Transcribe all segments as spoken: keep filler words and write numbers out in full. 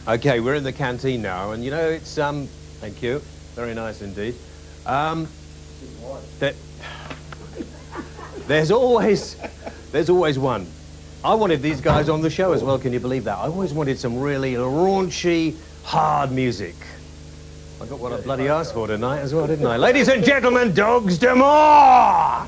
Okay, we're in the canteen now, and you know, it's, um, thank you, very nice indeed. Um, there, there's always, there's always one. I wanted these guys on the show as well, can you believe that? I always wanted some really raunchy, hard music. I got what I bloody asked for tonight as well, didn't I? Ladies and gentlemen, Dogs D'Amour!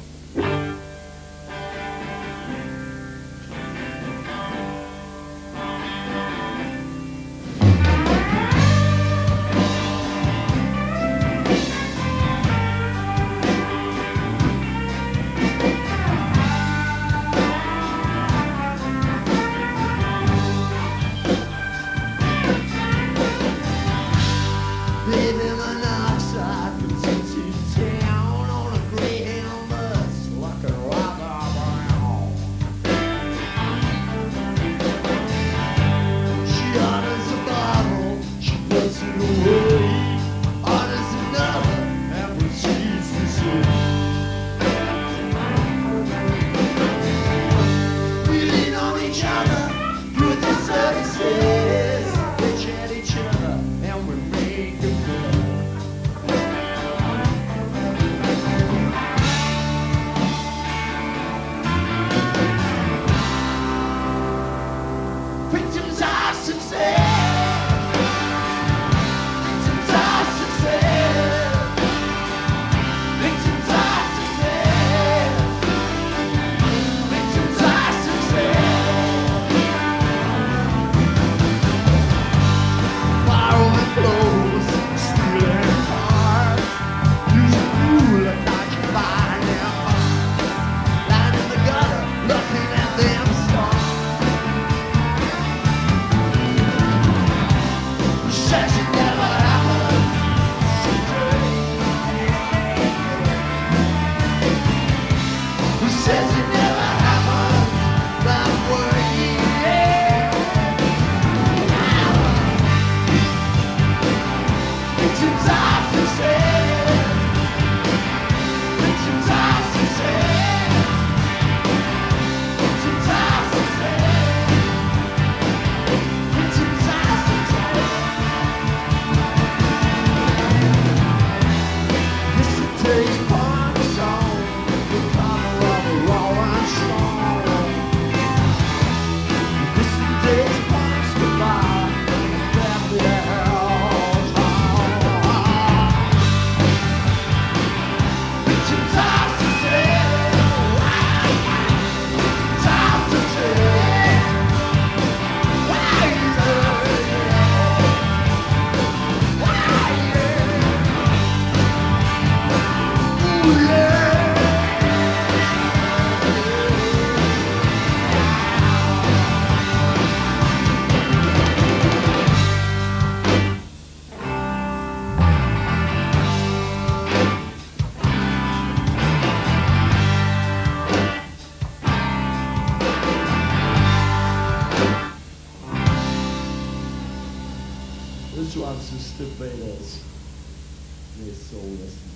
This one's just the Beatles. They're soulless.